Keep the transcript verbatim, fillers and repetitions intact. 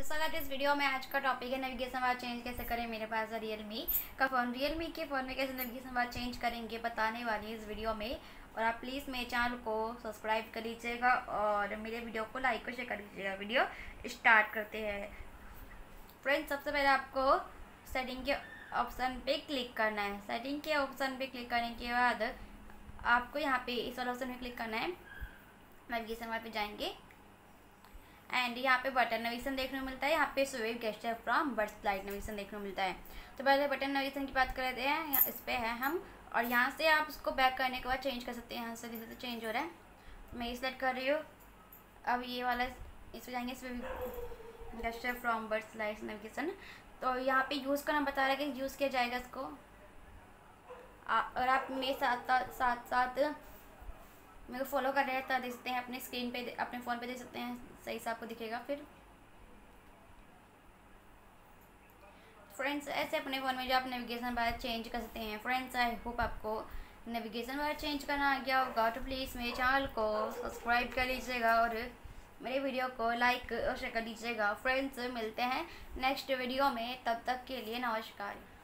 सो अगर इस वीडियो में आज का टॉपिक है नेविगेशन बार चेंज कैसे करें। मेरे पास है रियलमी का फ़ोन। रियलमी के फ़ोन में कैसे नेविगेशन बार चेंज करेंगे बताने वाली इस वीडियो में। और आप प्लीज़ मेरे चैनल को सब्सक्राइब कर लीजिएगा और मेरे वीडियो को लाइक और शेयर कर लीजिएगा। वीडियो स्टार्ट करते हैं। फ्रेंड्स, सबसे पहले आपको सेटिंग के ऑप्शन पे क्लिक करना है। सेटिंग के ऑप्शन पे क्लिक करने के बाद आपको यहाँ पे इस वाला ऑप्शन पे क्लिक करना है। नेविगेशन बार पे जाएंगे एंड यहाँ पे बटन नेविगेशन देखने को मिलता है। यहाँ पे swipe gesture from bird's flight navigation देखने को मिलता है। तो पहले बटन नेविगेशन की बात करते हैं। इस पे है हम और यहाँ से आप उसको बैक करने के बाद चेंज कर सकते हैं। यहाँ से जैसे चेंज हो रहा है, मैं ये सेलेक्ट कर रही हूँ। अब ये वाला इस पे जाएंगे, swipe gesture from bird's flight navigation. तो यहाँ पे यूज़ करना बता रहा है कि यूज़ किया जाएगा इसको। और आप मेरे साथ साथ साथ मेरे को फॉलो कर रहे हैं तो देख सकते हैं अपने स्क्रीन पे, अपने फ़ोन पे देख सकते हैं। सही से आपको दिखेगा। फिर फ्रेंड्स, ऐसे अपने फ़ोन में जो आप नेविगेशन बार चेंज कर सकते हैं। फ्रेंड्स, आई होप आपको नेविगेशन बार चेंज करना आ गया होगा। तो प्लीज़ मेरे चैनल को सब्सक्राइब कर लीजिएगा और मेरे वीडियो को लाइक और शेयर कर लीजिएगा। फ्रेंड्स, मिलते हैं नेक्स्ट वीडियो में। तब तक के लिए नमस्कार।